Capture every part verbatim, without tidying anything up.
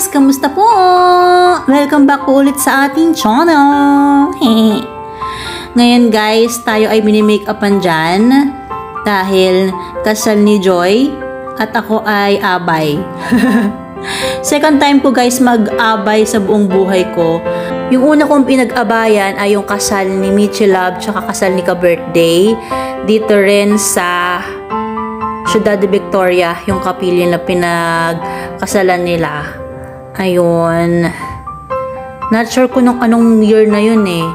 guys! Kamusta po? Welcome back po ulit sa ating channel! Ngayon guys, tayo ay mini-makeupan dyan dahil kasal ni Joy at ako ay abay. Second time ko guys mag-abay sa buong buhay ko. Yung una kong pinag-abayan ay yung kasal ni Michi Love tsaka kasal ni ka-birthday dito rin sa Ciudad de Victoria, yung kapilya na pinagkasalan nila. Ayun. Not sure kung nung anong year na yun eh.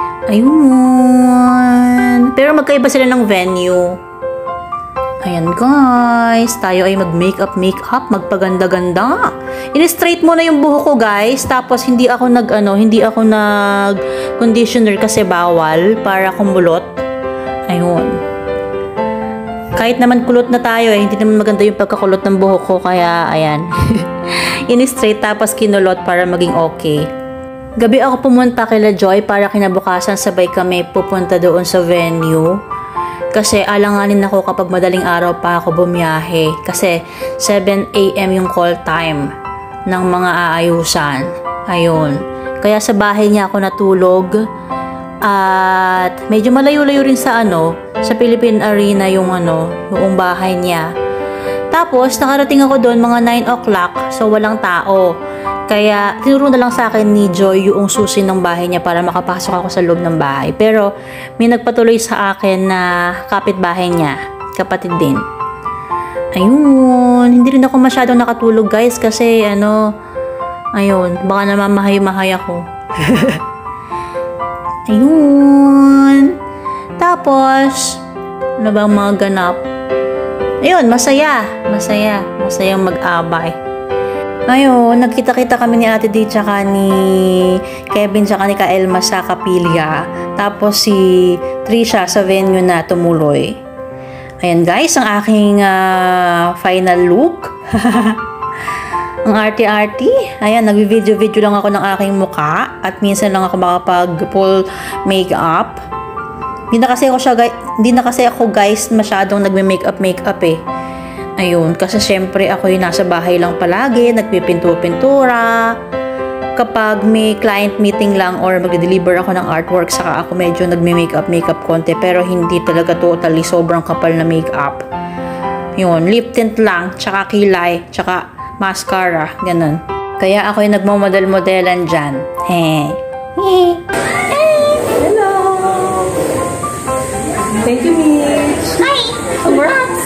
Ayun. Pero magkaiba sila ng venue. Ayan guys. Tayo ay mag-makeup, makeup. Magpaganda-ganda. In-straight mo na yung buhok ko guys. Tapos hindi ako nag, ano, hindi ako nag-conditioner kasi bawal para kumulot. Ayun. Kahit naman kulot na tayo eh, hindi naman maganda yung pagkakulot ng buhok ko, kaya ayan. In-straight tapos kinulot para maging okay. Gabi ako pumunta kila Joy para kinabukasan sabay kami pupunta doon sa venue. Kasi alanganin ako kapag madaling araw pa ako bumiyahe. Kasi seven A M yung call time ng mga aayusan. Ayun. Kaya sa bahay niya ako natulog. At medyo malayo-layo rin sa ano, sa Philippine Arena yung ano, yung bahay niya. Tapos nakarating ako doon mga nine o'clock, so walang tao. Kaya tinuro na lang sa akin ni Joy yung susi ng bahay niya para makapasok ako sa loob ng bahay. Pero may nagpatuloy sa akin na kapitbahay niya, kapatid din. Ayun, hindi rin ako masyadong nakatulog guys kasi ano, ayun, baka namamahay-mahay ako. Ayun. Tapos, ano bang mga ganap? Ayun, masaya. Masaya. Masayang mag-abay. Ayun, nagkita-kita kami ni Ate D tsaka ni Kevin tsaka ni Ka Elma sa kapilya. Tapos si Trisha sa venue na tumuloy. Ayan guys, ang aking uh, final look. Ang arty-arty. Ayan, nag-video-video lang ako ng aking muka at minsan lang ako makapag-full makeup. Hindi na kasi ako siya, hindi na kasi ako guys masyadong nagme-makeup makeup eh. Ayun, kasi syempre ako yung nasa bahay lang palagi, nagpipinto-pintura. Kapag may client meeting lang or mag-deliver ako ng artwork, saka ako medyo nagme-makeup makeup konti, pero hindi talaga totally sobrang kapal na makeup. Yun, lip tint lang, tsaka kilay, tsaka mascara, ganun. Kaya ako yung nagmamodel-modelan dyan. He. He. Hello! Thank you, Mitch! Hi! Congrats!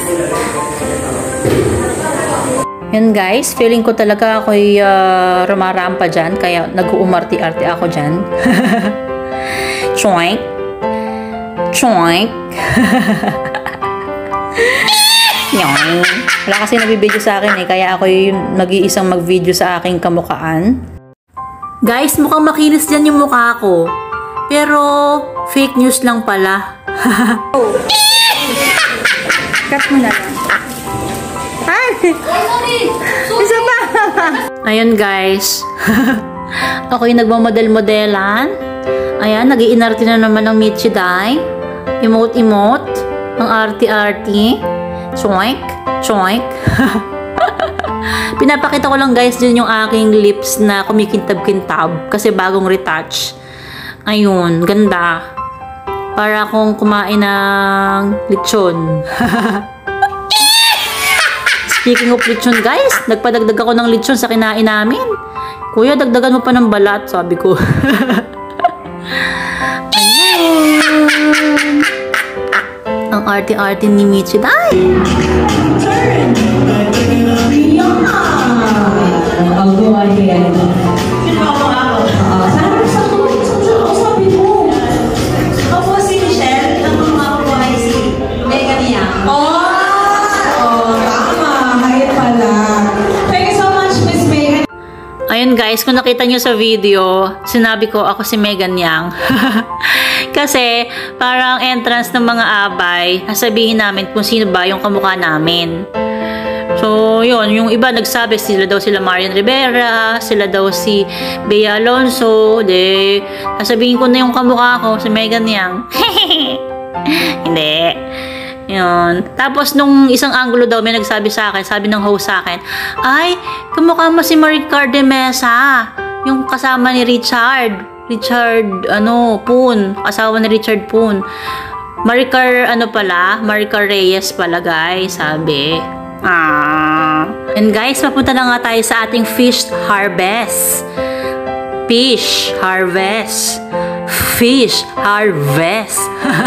Yan guys, feeling ko talaga ako'y uh, rumarampa dyan, kaya nag-uumarte-arte ako dyan. Choink! Choink! Yan. Wala kasi nabibideo sa akin eh, kaya ako yung nag-iisang mag-video sa aking kamukhaan. Guys, mukhang makinis dyan yung mukha ko. Pero, fake news lang pala. Oh. Cut mo na lang. Ay! Isa pa! Ayun guys. Ako yung nagmamodel-modelan. Ayan, nag-iinarte na naman ng Michi Dai. Emote-emote. Ang arty-arty. Choink, choink. Pinapakita ko lang guys din yung aking lips na kumikintab-kintab kasi bagong retouch. Ayun, ganda. Para akong kumain ng lechon. Speaking of lechon guys, nagpadagdag ako ng lechon sa kinain namin. Kuya, dagdagan mo pa ng balat, sabi ko. Ayun. Ang arty-arty ni Michi Dai. Turn! I'll go ahead. Sino ako ako? Sana sa tuloy sa sabi mo. Ako si Michelle. Ang mga ako ay si Megan Yang. Oh! Oh, tama. Hayat pala. Thank you so much, Miss Megan. Ayun guys, kung nakita nyo sa video, sinabi ko ako si Megan Yang. Kasi, parang entrance ng mga abay, sasabihin namin kung sino ba yung kamukha namin. So, yun, yung iba nagsabi, sila daw sila Marian Rivera, sila daw si Bea Alonso, de, sasabihin ko na yung kamukha ko, si Megan Yang. Hindi. Yun. Tapos, nung isang angulo daw, may nagsabi sa akin, sabi ng host sa akin, ay, kamukha mo si Maricar de Mesa, yung kasama ni Richard. Richard, ano, Poon. Asawa ni Richard Poon. Maricar, ano pala? Maricar Reyes pala, guys, sabi. Ah. And guys, papunta na nga tayo sa ating fish harvest. Fish harvest. Fish harvest.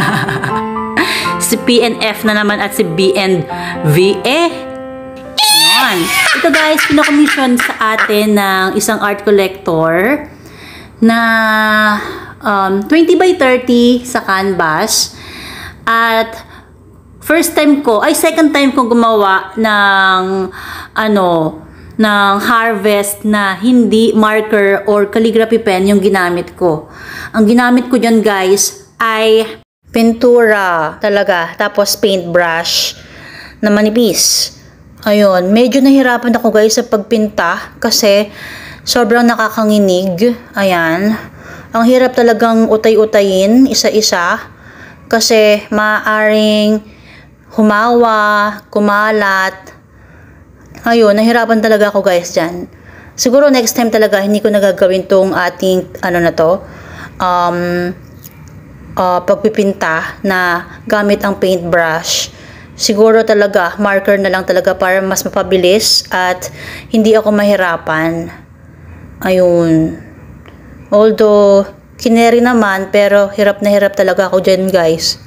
Si P N F na naman at si B N V A. Ayan. Ito guys, pinakomisyon sa atin ng isang art collector na um, twenty by thirty sa canvas. At first time ko, ay second time ko gumawa ng ano, ng harvest na hindi marker or calligraphy pen yung ginamit ko. Ang ginamit ko dyan guys ay pintura talaga, tapos paintbrush na manipis. Ayun, medyo nahirapan ako guys sa pagpinta kasi sobrang nakakanginig. Ayan, ang hirap talagang utay-utayin isa-isa kasi maaaring humawa, kumalat. Ayun, nahirapan talaga ako guys dyan. Siguro next time talaga hindi ko nagagawin tong ating ano na to, um, uh, pagpipinta na gamit ang paintbrush. Siguro talaga marker na lang talaga para mas mapabilis at hindi ako mahirapan. Ayun. Although kineri naman, pero hirap na hirap talaga ako dyan guys.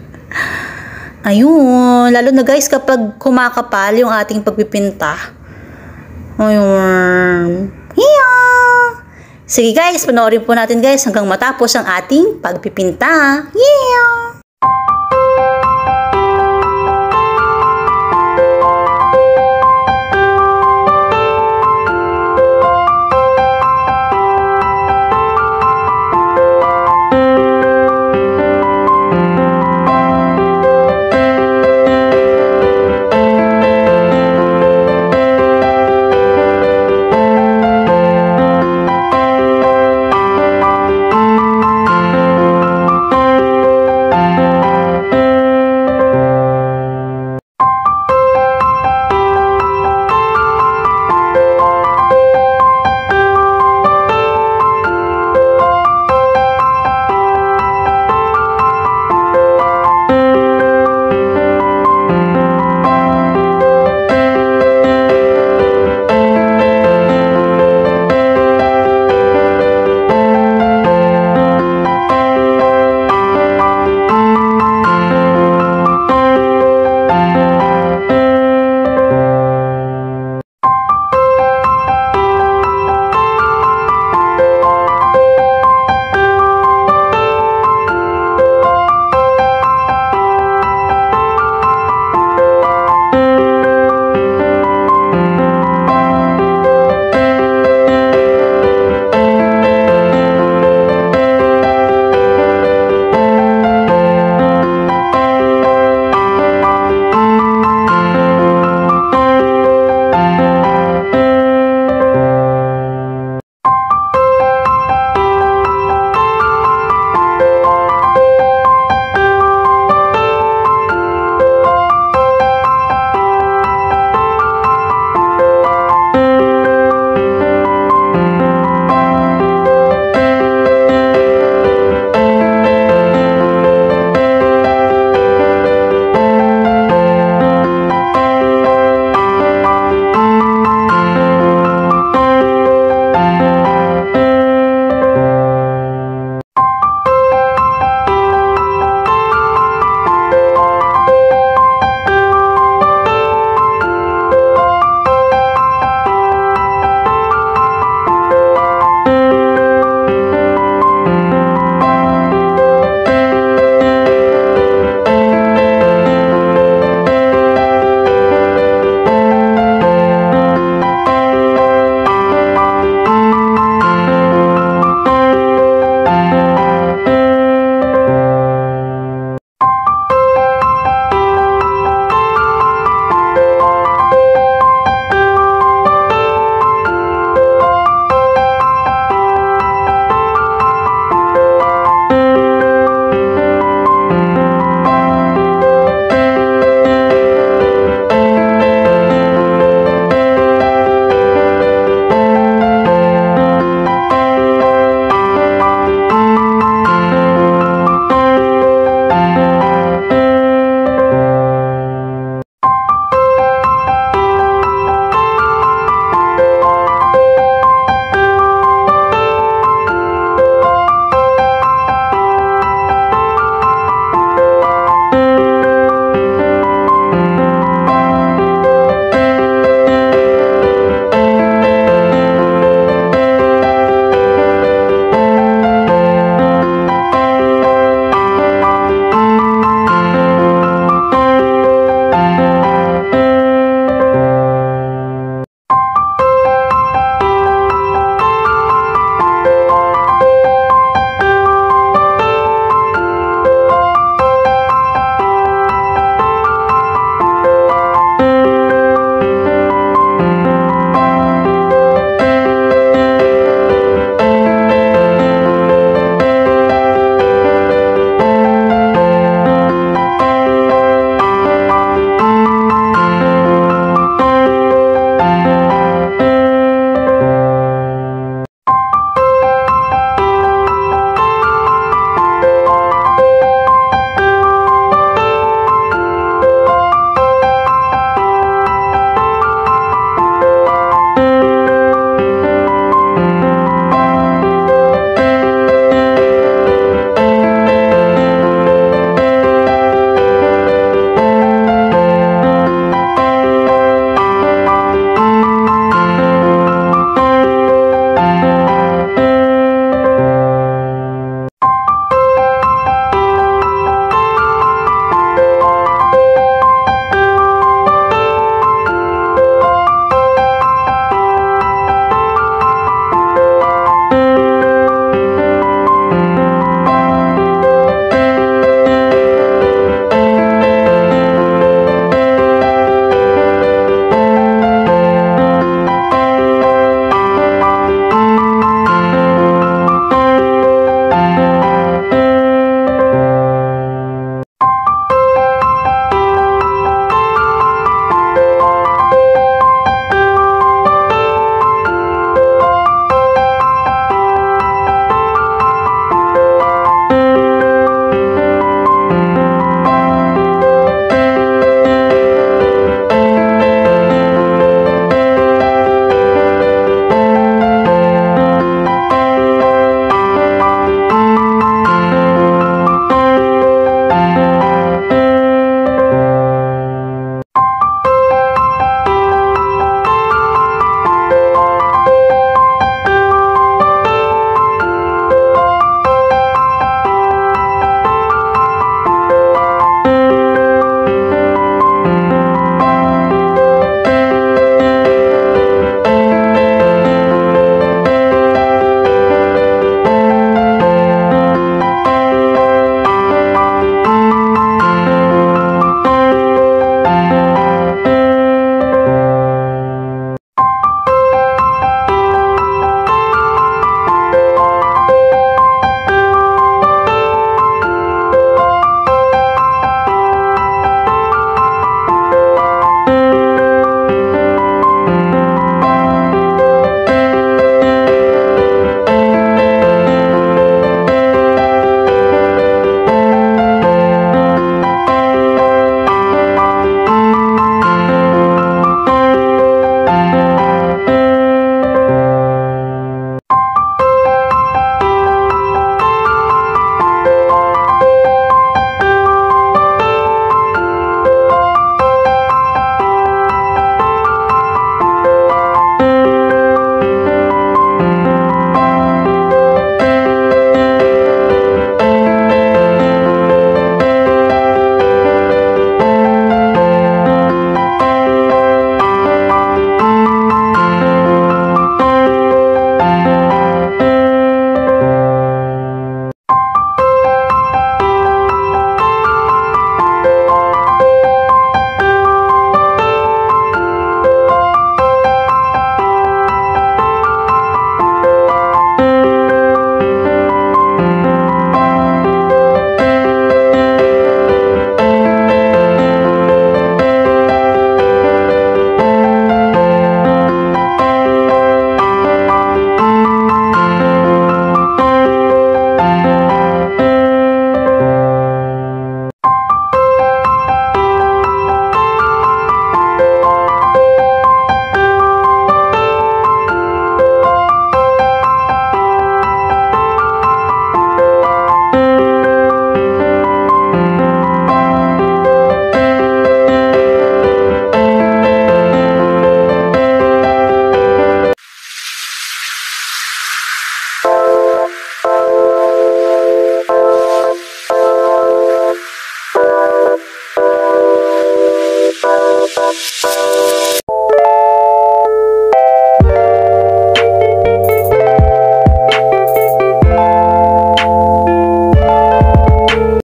Ayun, lalo na guys kapag kumakapal yung ating pagpipinta. Ayun. Yeah! Sige guys, panoorin po natin guys hanggang matapos ang ating pagpipinta. Yeah!